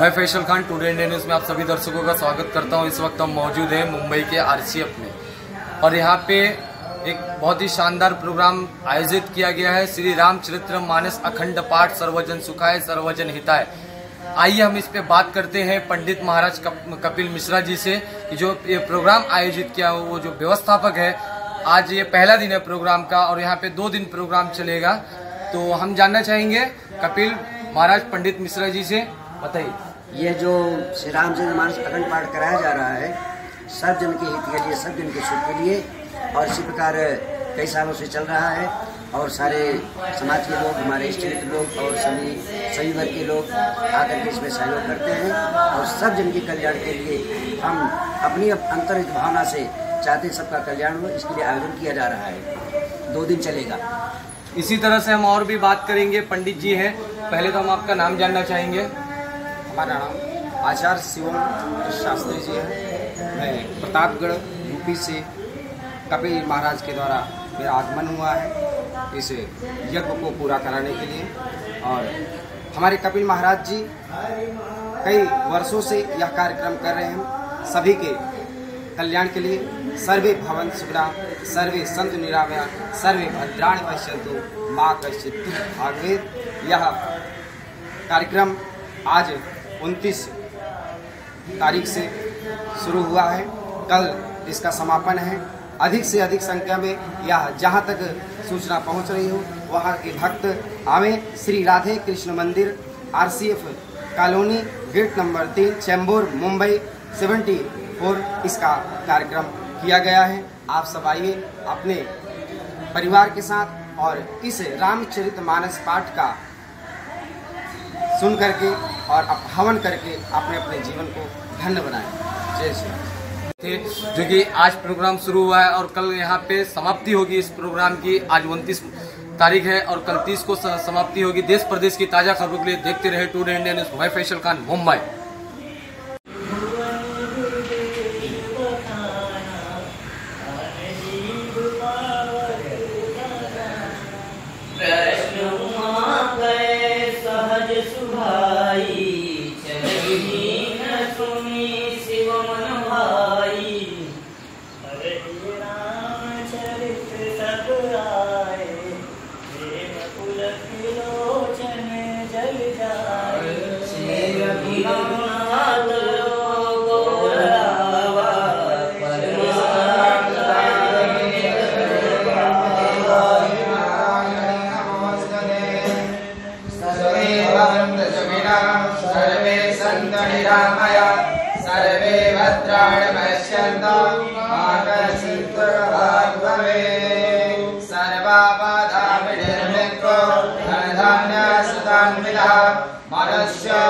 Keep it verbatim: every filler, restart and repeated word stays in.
मैं Faisal Khan, today India news में आप सभी दर्शकों का स्वागत करता हूं। इस वक्त हम मौजूद हैं मुंबई के आरसीएफ में और यहां पे एक बहुत ही शानदार प्रोग्राम आयोजित किया गया है। श्री रामचरित्र मानस अखंड पाठ सर्वजन सुखाय सर्वजन हिताय। आइए हम इस पे बात करते हैं पंडित महाराज कपिल मिश्रा जी से कि जो ये प्रोग्राम आयोजित किया वो जो व्यवस्थापक है। आज ये पहला दिन है प्रोग्राम का और यहाँ पे दो दिन प्रोग्राम चलेगा, तो हम जानना चाहेंगे कपिल महाराज पंडित मिश्रा जी से, बताइए। ये जो श्री रामचरित्र मानस अखंड पाठ कराया जा रहा है सब जन के हित के लिए, सब जन के सुख के लिए, और इसी प्रकार कई सालों से चल रहा है और सारे समाज के लोग, हमारे इष्ट लोग और सभी सभी वर्ग के लोग आकर के इसमें सहयोग करते हैं और सब जन के कल्याण के लिए हम अपनी अंतर्निहित भावना से चाहते हैं सबका कल्याण हो। इसके लिए आयोजन किया जा रहा है, दो दिन चलेगा। इसी तरह से हम और भी बात करेंगे। पंडित जी हैं, पहले तो हम आपका नाम जानना चाहेंगे। हमारा नाम आचार्य शिवम शास्त्री जी है। मैं प्रतापगढ़ यूपी से कपिल महाराज के द्वारा मेरा आगमन हुआ है इस यज्ञ को पूरा कराने के लिए। और हमारे कपिल महाराज जी कई वर्षों से यह कार्यक्रम कर रहे हैं सभी के कल्याण के लिए। सर्वे भवन्तु सुखिनः, सर्वे सन्तु निरामया, सर्वे भद्राणि पश्यन्तु मा कश्चित् दुःखं भाग्भवेत्। यह कार्यक्रम आज उनतीस तारीख से शुरू हुआ है, कल इसका समापन है। अधिक से अधिक संख्या में यह जहाँ तक सूचना पहुँच रही हो वहाँ के भक्त आवें। श्री राधे कृष्ण मंदिर, आरसीएफ कॉलोनी, गेट नंबर तीन, चेंबूर, मुंबई सेवेंटी फोर इसका कार्यक्रम किया गया है। आप सब आइए अपने परिवार के साथ और इस रामचरित मानस पाठ का सुन करके और हवन करके अपने अपने जीवन को धन्य बनाएं। जय श्री राम। थे जो कि आज प्रोग्राम शुरू हुआ है और कल यहाँ पे समाप्ति होगी इस प्रोग्राम की। आज उनतीस तारीख है और कल तीस को समाप्ति होगी। देश प्रदेश की ताज़ा खबरों के लिए देखते रहे टुडे इंडिया न्यूज़। मैं फैसल खान, मुंबई। सर्वे सन्तु निरामया, सर्वे भद्राणि पश्यन्तु मा कश्चित् दुःखं भवेत्। सर्वापदा विनिर्मुक्तो धनधान्यसुतान्वितः मनुष्यो